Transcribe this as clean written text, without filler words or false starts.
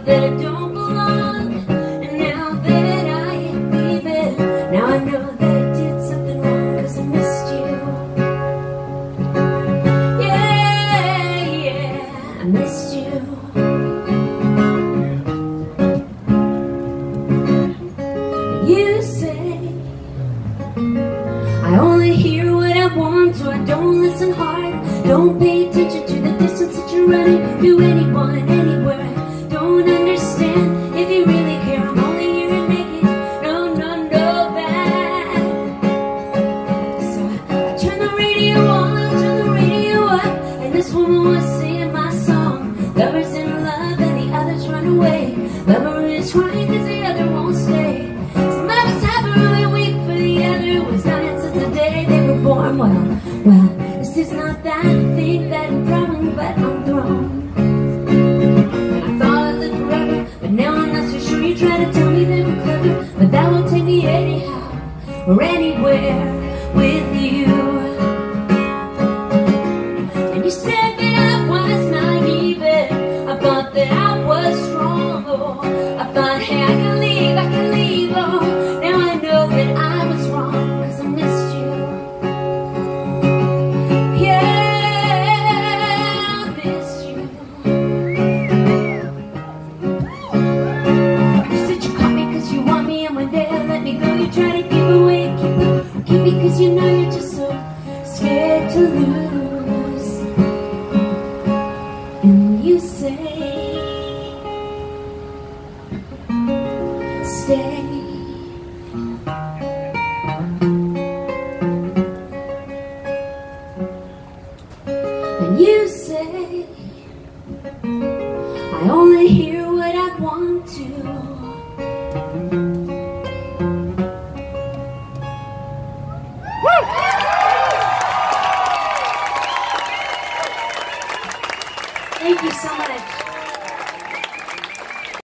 that I don't belong. And now that I am leaving, now I know that I did something wrong, 'cause I missed you. Yeah, I missed you. You say I only hear what I want, so I don't listen hard. Don't pay attention to the distance that you're running to anyone, anywhere. Don't understand if you really care. I'm only here to make it. No, no, no, bad. So I turn the radio on, I turn the radio up, and this woman was singing my song. Lovers in love and the others run away. Lover is crying 'cause the other won't stay. Some of us have a really weak for the other. Was dying since the day they were born. Well, this is not that thing that I'm from, but I'm thrown. I thought I lived forever, but now I'm not so sure. You try to tell me that I'm clever, but that won't take me anyhow or anywhere with you. And you said that I was naive, I thought that I was strong. Oh, I thought, hey, I can leave, oh. Now I know that I was wrong, 'cause I missed you. Yeah, I missed you. You said you caught me 'cause you want me, and one day I let me go. You try to give away and keep me 'cause you know you're just so scared to lose.